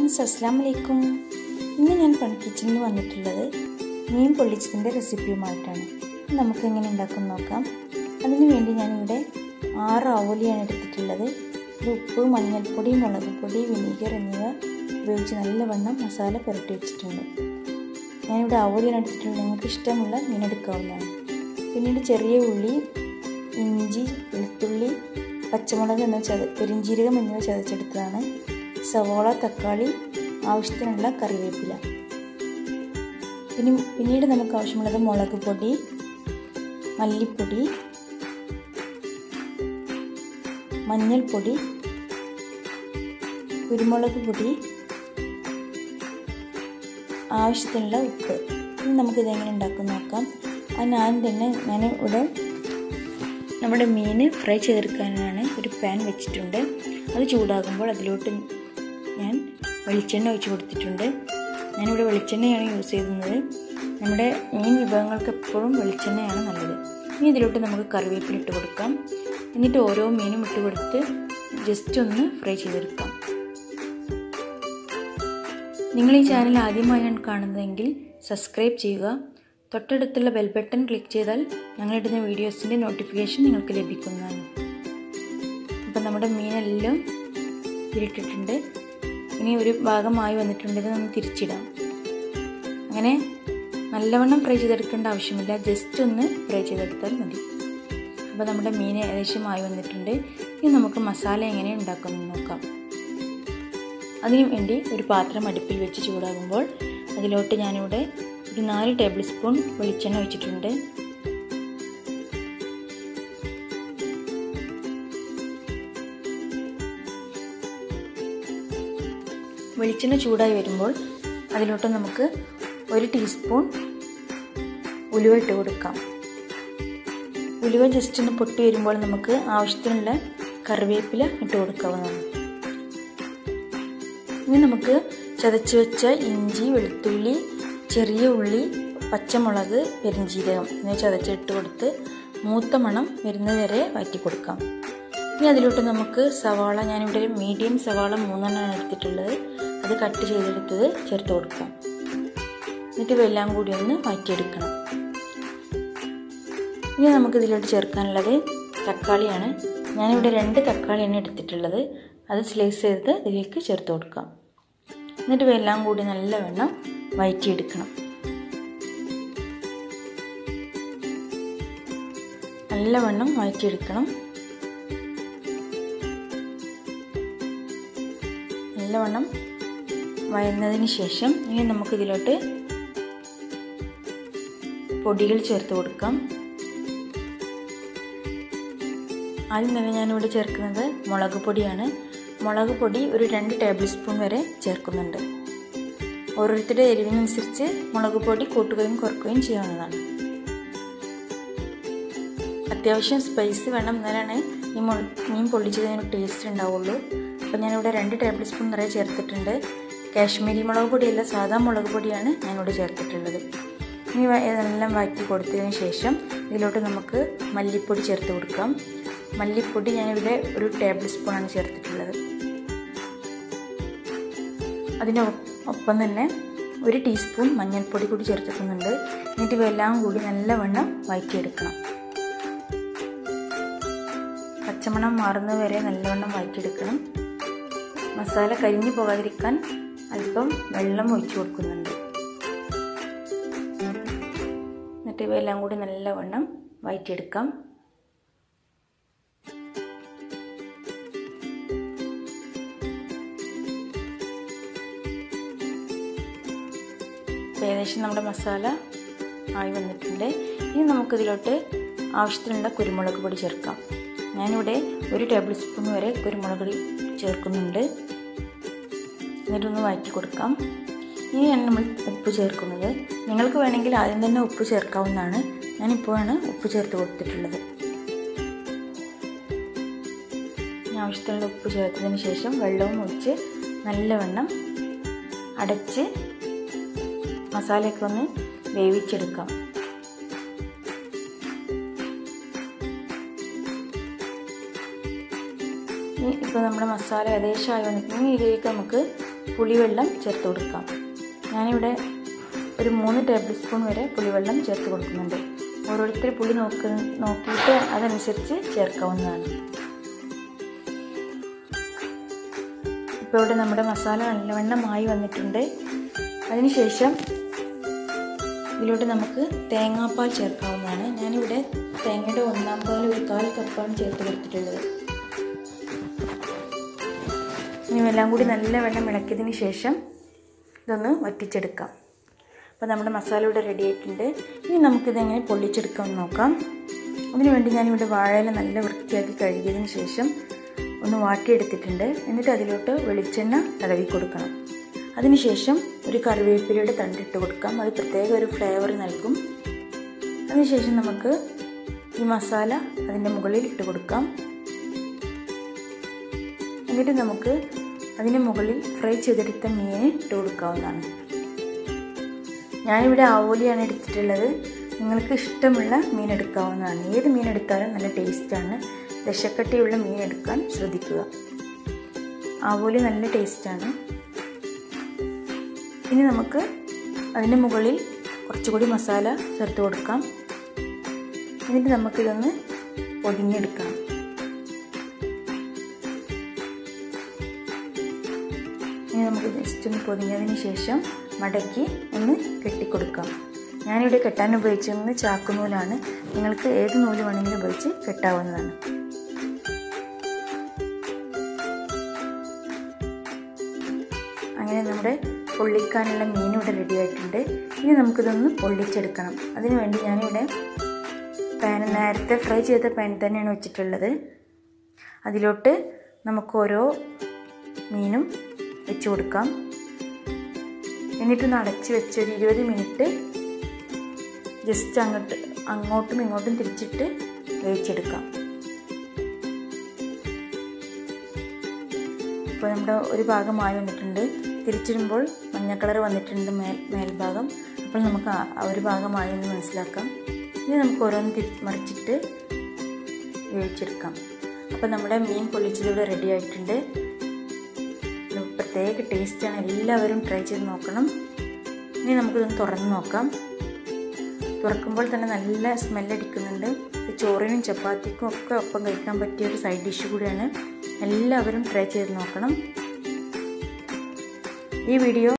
Friends, അസ്സലാമു അലൈക്കും. ഇന്ന് ഞാൻ കിച്ചണിൽ വന്നിട്ടുള്ളത് മീൻ പൊള്ളിച്ചതിൻ്റെ റെസിപ്പിയുമായിട്ടാണ്. നമുക്ക് എങ്ങനെ ഉണ്ടാക്കാൻ നോക്കാം. അതിനു വേണ്ടി ഞാനിവിടെ 6 ആവോലിയാണ് എടുത്തിട്ടുള്ളത്. ഉപ്പ്, മഞ്ഞൾപ്പൊടി, മുളക് പൊടി, വിനീഗർ എന്നിവ ഉപയോഗിച്ച് നല്ലവണ്ണം മസാല പുരട്ടി വെച്ചിട്ടുണ്ട്. ഞാനിവിടെ ആവോലിയാണ് എടുത്തിട്ടുള്ളത്. നിങ്ങൾക്ക് ഇഷ്ടമുള്ള മീൻ എടുക്കാവുന്നതാണ്. പിന്നീട് ചെറിയ ഉള്ളി, ഇഞ്ചി, വെളുത്തുള്ളി, പച്ചമുളക് പെരിഞ്ജീരകം എന്നിവ ചതച്ചെടുത്തതാണ്. സവോള, തക്കാളി, ആവശ്യത്തിനുള്ള കറിവേപ്പില. പിന്നീട് നമുക്ക് ആവശ്യമുള്ളത് മുളക് പൊടി, മല്ലിപ്പൊടി, മഞ്ഞൾപ്പൊടി, കുരുമുളക് പൊടി, ആവശ്യത്തിനുള്ള ഉപ്പ്. ഇനി നമുക്കിതെങ്ങനെ ഉണ്ടാക്കാൻ നോക്കാം. ഞാൻ ഇവിടെ നമ്മുടെ മീൻ ഫ്രൈ ചെയ്തെടുക്കാനാണ് ഒരു പാൻ വെച്ചിട്ടുണ്ട്. അത് ചൂടാകുമ്പോൾ അതിലോട്ട് ഞാൻ വെളിച്ചെണ്ണ ഒഴിച്ച് കൊടുത്തിട്ടുണ്ട്. ഞാനിവിടെ വെളിച്ചെണ്ണയാണ് യൂസ് ചെയ്യുന്നത്. നമ്മുടെ മീൻ വിഭവങ്ങൾക്ക് എപ്പോഴും വെളിച്ചെണ്ണയാണ് നല്ലത്. ഇനി ഇതിലോട്ട് നമുക്ക് കറിവേപ്പില ഇട്ട് കൊടുക്കാം. എന്നിട്ട് ഓരോ മീനും ഇട്ട് കൊടുത്ത് ജസ്റ്റ് ഒന്ന് ഫ്രൈ ചെയ്തെടുക്കാം. നിങ്ങൾ ഈ ചാനൽ ആദ്യമായാണ് കാണുന്നതെങ്കിൽ സബ്സ്ക്രൈബ് ചെയ്യുക. തൊട്ടടുത്തുള്ള ബെൽ ബട്ടൺ ക്ലിക്ക് ചെയ്താൽ ഞങ്ങളിടുന്ന വീഡിയോസിൻ്റെ നോട്ടിഫിക്കേഷൻ നിങ്ങൾക്ക് ലഭിക്കുന്നതാണ്. അപ്പം നമ്മുടെ മീനെല്ലാം ഇതിലിട്ടിട്ടുണ്ട്. ഇനി ഒരു ഭാഗമായി വന്നിട്ടുണ്ടെങ്കിൽ നമുക്ക് തിരിച്ചിടാം. അങ്ങനെ നല്ലവണ്ണം ഫ്രൈ ചെയ്തെടുക്കേണ്ട ആവശ്യമില്ല, ജസ്റ്റ് ഒന്ന് ഫ്രൈ ചെയ്തെടുത്താൽ മതി. അപ്പോൾ നമ്മുടെ മീൻ ഏകദേശമായി വന്നിട്ടുണ്ട്. ഇനി നമുക്ക് മസാല എങ്ങനെ ഉണ്ടാക്കുമെന്ന് നോക്കാം. അതിനു വേണ്ടി ഒരു പാത്രം അടുപ്പിൽ വെച്ച് ചൂടാകുമ്പോൾ അതിലോട്ട് ഞാനിവിടെ ഒരു 4 ടേബിൾ സ്പൂൺ വെളിച്ചെണ്ണ ഒഴിച്ചിട്ടുണ്ട്. വെളിച്ചെണ്ണ ചൂടായി വരുമ്പോൾ അതിലോട്ട് നമുക്ക് 1 ടീസ്പൂൺ ഉലുവ ഇട്ട് കൊടുക്കാം. ഉലുവ ജസ്റ്റ് ഒന്ന് പൊട്ടി വരുമ്പോൾ നമുക്ക് ആവശ്യത്തിനുള്ള കറിവേപ്പില ഇട്ട് കൊടുക്കാവുന്നതാണ്. ഇനി നമുക്ക് ചതച്ച് വെച്ച ഇഞ്ചി, വെളുത്തുള്ളി, ചെറിയ ഉള്ളി, പച്ചമുളക്, പെരിഞ്ജീരകം എന്നിവ ചതച്ചിട്ട് കൊടുത്ത് മൂത്ത മണം വരുന്നത് വരെ വഴറ്റി കൊടുക്കാം. ഇനി അതിലോട്ട് നമുക്ക് സവാള, ഞാനിവിടെ മീഡിയം സവാള 3 എടുത്തിട്ടുള്ളത്, അത് കട്ട് ചെയ്തെടുത്തത് ചേർത്ത് കൊടുക്കാം. എന്നിട്ട് ഇവയെല്ലാം കൂടി ഒന്ന് വഴറ്റിയെടുക്കണം. ഇനി നമുക്ക് ഇതിലോട്ട് ചേർക്കാനുള്ളത് തക്കാളിയാണ്. ഞാനിവിടെ 2 തക്കാളിയാണ് എടുത്തിട്ടുള്ളത്, അത് സ്ലൈസ് ചെയ്ത് ഇതിലേക്ക് ചേർത്ത് കൊടുക്കാം. എന്നിട്ട് ഇവയെല്ലാം കൂടി നല്ലവണ്ണം വഴറ്റിയെടുക്കണം. നല്ലവണ്ണം വഴറ്റിയെടുക്കണം. നല്ലവണ്ണം വഴന്നതിന് ശേഷം ഇനി നമുക്കിതിലോട്ട് പൊടികൾ ചേർത്ത് കൊടുക്കാം. ആദ്യം തന്നെ ഞാനിവിടെ ചേർക്കുന്നത് മുളക് പൊടിയാണ്. മുളക് പൊടി ഒരു 2 ടേബിൾ സ്പൂൺ വരെ ചേർക്കുന്നുണ്ട്. ഓരോരുത്തരുടെ എരിവിനനുസരിച്ച് മുളക് പൊടി കൂട്ടുകയും കുറയ്ക്കുകയും ചെയ്യാവുന്നതാണ്. അത്യാവശ്യം സ്പൈസി വേണം, എന്നാലാണ് ഈ മീൻ പൊള്ളിച്ചതിന് ടേസ്റ്റ് ഉണ്ടാവുള്ളൂ. അപ്പോൾ ഞാനിവിടെ 2 ടേബിൾ സ്പൂൺ നിറയെ ചേർത്തിട്ടുണ്ട്. കാശ്മീരി മുളക് പൊടിയല്ല, സാധാ മുളക് പൊടിയാണ് ഞാനിവിടെ ചേർത്തിട്ടുള്ളത്. ഇനി ഇതെല്ലാം വഴറ്റി കൊടുത്തതിന് ശേഷം ഇതിലോട്ട് നമുക്ക് മല്ലിപ്പൊടി ചേർത്ത് കൊടുക്കാം. മല്ലിപ്പൊടി ഞാനിവിടെ 1 ടേബിൾ സ്പൂണാണ് ചേർത്തിട്ടുള്ളത്. അതിനൊപ്പം തന്നെ 1 ടീസ്പൂൺ മഞ്ഞൾപ്പൊടി കൂടി ചേർത്തിട്ടുന്നുണ്ട്. എന്നിട്ട് ഇവയെല്ലാം കൂടി നല്ലവണ്ണം വഴറ്റിയെടുക്കണം. പച്ചമണം മാറുന്നത് വരെ നല്ലവണ്ണം വഴറ്റിയെടുക്കണം. മസാല കരിഞ്ഞു പോകാതിരിക്കാൻ അല്പം വെള്ളം ഒഴിച്ചു കൊടുക്കുന്നുണ്ട്. എന്നിട്ട് ഇവയെല്ലാം കൂടി നല്ലവണ്ണം വഴറ്റിയെടുക്കാം. ഏകദേശം നമ്മുടെ മസാല ആയി വന്നിട്ടുണ്ട്. ഇനി നമുക്കിതിലോട്ട് ആവശ്യത്തിനുള്ള കുരുമുളക് പൊടി ചേർക്കാം. ഞാനിവിടെ 1 ടേബിൾ സ്പൂൺ വരെ കുരുമുളക് പൊടി ചേർക്കുന്നുണ്ട്. എന്നിട്ടൊന്ന് വഴറ്റി കൊടുക്കാം. ഇനിയാണ് നമ്മൾ ഉപ്പ് ചേർക്കുന്നത്. നിങ്ങൾക്ക് വേണമെങ്കിൽ ആദ്യം തന്നെ ഉപ്പ് ചേർക്കാവുന്നതാണ്. ഞാനിപ്പോഴാണ് ഉപ്പ് ചേർത്ത് കൊടുത്തിട്ടുള്ളത്. ആവശ്യത്തിനുള്ള ഉപ്പ് ചേർത്തതിന് ശേഷം വെള്ളവും ഒഴിച്ച് നല്ലവണ്ണം അടച്ച് മസാലയൊക്കെ ഒന്ന് വേവിച്ചെടുക്കാം. ഇപ്പോൾ നമ്മുടെ മസാല ഏകദേശമായി വന്നിട്ടുണ്ടെങ്കിൽ ഇതിലേക്ക് നമുക്ക് പുളിവെള്ളം ചേർത്ത് കൊടുക്കാം. ഞാനിവിടെ ഒരു 3 ടേബിൾ സ്പൂൺ വരെ പുളിവെള്ളം ചേർത്ത് കൊടുക്കുന്നുണ്ട്. ഓരോരുത്തർ പുളി നോക്കിയിട്ട് അതനുസരിച്ച് ചേർക്കാവുന്നതാണ്. ഇപ്പോൾ ഇവിടെ നമ്മുടെ മസാല നല്ലവണ്ണമായി വന്നിട്ടുണ്ട്. അതിനുശേഷം ഇതിലോട്ട് നമുക്ക് തേങ്ങാപ്പാൽ ചേർക്കാവുന്നതാണ്. ഞാനിവിടെ തേങ്ങയുടെ 1/4 പാൽ 1/4 കപ്പാണ് ചേർത്ത് കൊടുത്തിട്ടുള്ളത്. ഇനി എല്ലാം കൂടി നല്ലവണ്ണം ഇളക്കിയതിന് ശേഷം ഇതൊന്ന് വറ്റിച്ചെടുക്കാം. അപ്പോൾ നമ്മുടെ മസാല ഇവിടെ റെഡി ആയിട്ടുണ്ട്. ഇനി നമുക്കിതെങ്ങനെ പൊള്ളിച്ചെടുക്കാമെന്ന് നോക്കാം. അതിനുവേണ്ടി ഞാനിവിടെ വാഴയില നല്ല വൃത്തിയാക്കി കഴുകിയതിന് ശേഷം ഒന്ന് വാട്ടിയെടുത്തിട്ടുണ്ട്. എന്നിട്ട് അതിലോട്ട് വെളിച്ചെണ്ണ തടവി കൊടുക്കണം. അതിനുശേഷം ഒരു കറിവേപ്പിലയുടെ തണ്ടിട്ട് കൊടുക്കാം. അത് പ്രത്യേക ഒരു ഫ്ലേവർ നൽകും. അതിനുശേഷം നമുക്ക് ഈ മസാല അതിൻ്റെ മുകളിൽ ഇട്ട് കൊടുക്കാം. എന്നിട്ട് നമുക്ക് അതിന് മുകളിൽ ഫ്രൈ ചെയ്തെടുത്ത മീൻ ഇട്ട് കൊടുക്കാവുന്നതാണ്. ഞാനിവിടെ ആവോലിയാണ് എടുത്തിട്ടുള്ളത്. നിങ്ങൾക്ക് ഇഷ്ടമുള്ള മീൻ എടുക്കാവുന്നതാണ്. ഏത് മീൻ എടുത്താലും നല്ല ടേസ്റ്റാണ്. ദശക്കട്ടിയുള്ള മീൻ എടുക്കാൻ ശ്രദ്ധിക്കുക. ആവോലി നല്ല ടേസ്റ്റാണ്. ഇനി നമുക്ക് അതിൻ്റെ മുകളിൽ കുറച്ചുകൂടി മസാല ചേർത്ത് കൊടുക്കാം. എന്നിട്ട് നമുക്കിതൊന്ന് പൊതിഞ്ഞെടുക്കാം. ഇനി നമുക്ക് ജസ്റ്റ് ഒന്ന് പൊതിഞ്ഞതിന് ശേഷം മടക്കി ഒന്ന് കെട്ടിക്കൊടുക്കാം. ഞാനിവിടെ കെട്ടാൻ ഉപയോഗിച്ചിരുന്നത് ചാക്കുനൂലാണ്. നിങ്ങൾക്ക് ഏത് നൂല് വേണമെങ്കിലും ഉപയോഗിച്ച് കെട്ടാവുന്നതാണ്. അങ്ങനെ നമ്മുടെ പൊള്ളിക്കാനുള്ള മീൻ ഇവിടെ റെഡി ആയിട്ടുണ്ട്. ഇനി നമുക്കിതൊന്ന് പൊള്ളിച്ചെടുക്കണം. അതിനുവേണ്ടി ഞാനിവിടെ നേരത്തെ ഫ്രൈ ചെയ്ത പാൻ തന്നെയാണ് വെച്ചിട്ടുള്ളത്. അതിലോട്ട് നമുക്ക് ഓരോ മീനും വെച്ച് കൊടുക്കാം. എന്നിട്ടൊന്ന് അടച്ച് വെച്ച് ഒരു 20 മിനിറ്റ് ജസ്റ്റ് അങ്ങോട്ടും ഇങ്ങോട്ടും തിരിച്ചിട്ട് വേവിച്ചെടുക്കാം. ഇപ്പോൾ നമ്മുടെ ഒരു ഭാഗമായി വന്നിട്ടുണ്ട്. തിരിച്ചിടുമ്പോൾ മഞ്ഞ കളർ വന്നിട്ടുണ്ട് മേൽഭാഗം. അപ്പോൾ നമുക്ക് ആ ഒരു ഭാഗമായി എന്ന് മനസ്സിലാക്കാം. ഇനി നമുക്ക് ഓരോന്ന് മറിച്ചിട്ട് വേവിച്ചെടുക്കാം. അപ്പോൾ നമ്മുടെ മീൻ പൊള്ളിച്ചതിവിടെ റെഡി ആയിട്ടുണ്ട്. പ്രത്യേക ടേസ്റ്റാണ്. എല്ലാവരും ട്രൈ ചെയ്ത് നോക്കണം. ഇനി നമുക്കിതൊന്ന് തുറന്ന് നോക്കാം. തുറക്കുമ്പോൾ തന്നെ നല്ല സ്മെല്ലടിക്കുന്നുണ്ട്. ചോറിനും ചപ്പാത്തിക്കും ഒക്കെ ഒപ്പം കഴിക്കാൻ പറ്റിയ ഒരു സൈഡ് ഡിഷ് കൂടിയാണ്. എല്ലാവരും ട്രൈ ചെയ്ത് നോക്കണം. ഈ വീഡിയോ